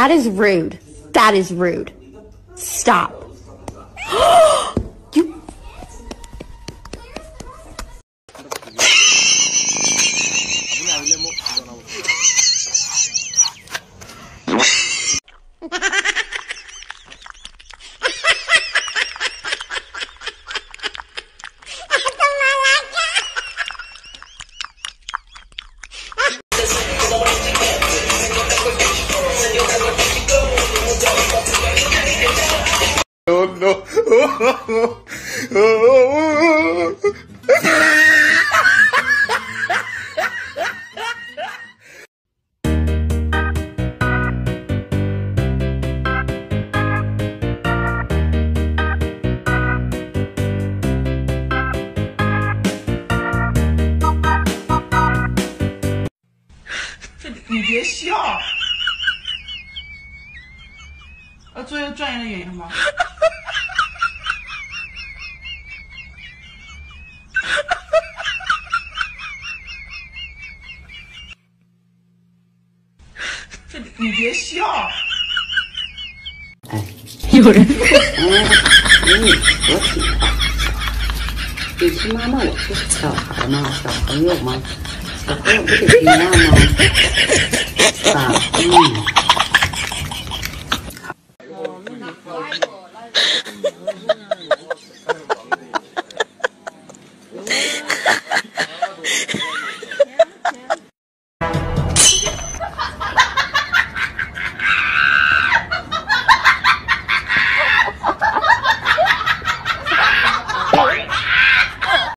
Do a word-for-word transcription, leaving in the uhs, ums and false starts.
That is rude. That is rude. Stop. You. Oh no! Oh, oh, oh. 你别笑。要做一个专业的演员吗？这你别笑。 哎， 有人。 哎，你我挺好。你听妈妈，我是小孩吗？小朋友吗？小朋友不得听话吗？啊，嗯。